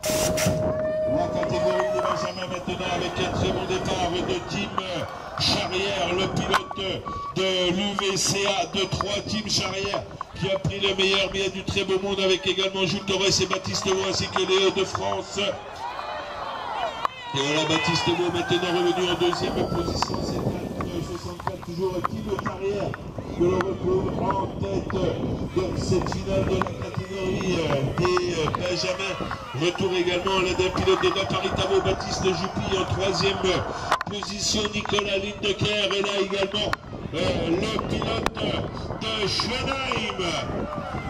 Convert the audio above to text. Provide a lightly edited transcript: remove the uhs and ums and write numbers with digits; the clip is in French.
La catégorie des Benjamins maintenant avec un très bon départ de Team Charrière, le pilote de l'UVCA de 3 Team Charrière qui a pris le meilleur, mais il y a du très beau monde avec également Jules Torres et Baptiste Beau ainsi que les Hauts-de-France. Et voilà Baptiste Beau maintenant revenu en deuxième position, c'est 64 toujours Team Charrière que l'on retrouve en tête de cette finale de la catégorie des Benjamins. Retour également d'un pilote de Paris-Tavo, Baptiste Juppy en troisième position, Nicolas Lindecker, et là également le pilote de Schönheim